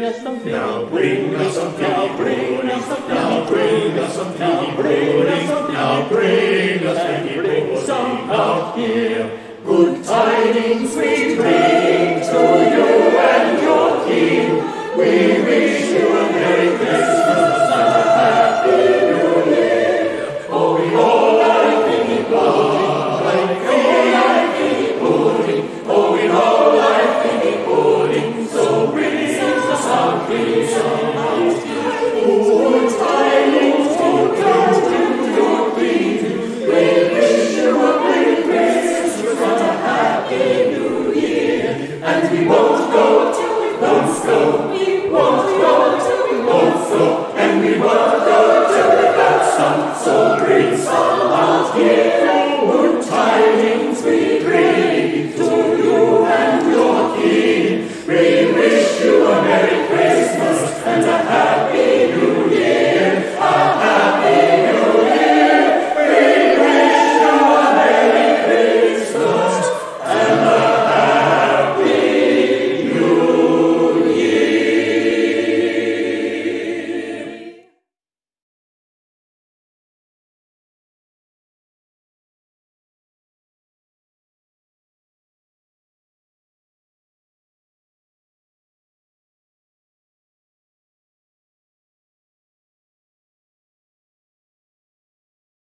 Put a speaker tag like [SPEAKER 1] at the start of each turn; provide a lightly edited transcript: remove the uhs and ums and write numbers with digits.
[SPEAKER 1] us some pudding.
[SPEAKER 2] Now bring us some pudding. Now bring us some pudding. Now bring us some out here. Good tidings we bring to you and your king. We wish you a Merry Christmas and a Happy New Year. Oh, we all like thingy pudding, oh, like thingy pudding. Oh, we all like thingy pudding. So bring us some, bring some out here. Good tidings to come to your king. We wish you a Merry Christmas and a Happy New Year. And we won't